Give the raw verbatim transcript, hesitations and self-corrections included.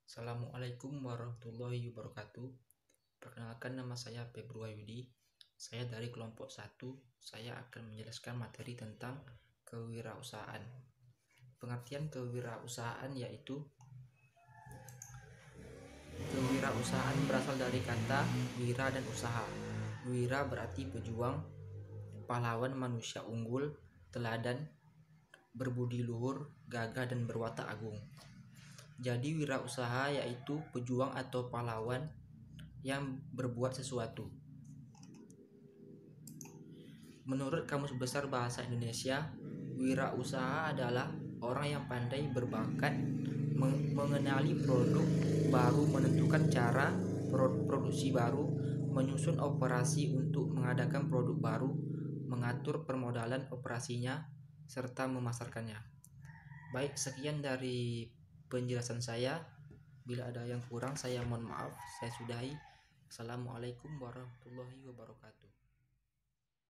Assalamualaikum warahmatullahi wabarakatuh. Perkenalkan, nama saya Febru Wahyudi. Saya dari kelompok satu. Saya akan menjelaskan materi tentang kewirausahaan. Pengertian kewirausahaan yaitu kewirausahaan berasal dari kata wira dan usaha. Wira berarti pejuang, pahlawan, manusia unggul, teladan, berbudi luhur, gagah dan berwatak agung. Jadi wirausaha yaitu pejuang atau pahlawan yang berbuat sesuatu. Menurut Kamus Besar Bahasa Indonesia, wirausaha adalah orang yang pandai berbakat mengenali produk baru, menentukan cara produksi baru, menyusun operasi untuk mengadakan produk baru, mengatur permodalan operasinya, serta memasarkannya. Baik, sekian dari penjelasan saya. Bila ada yang kurang, saya mohon maaf. Saya sudahi. Assalamualaikum warahmatullahi wabarakatuh.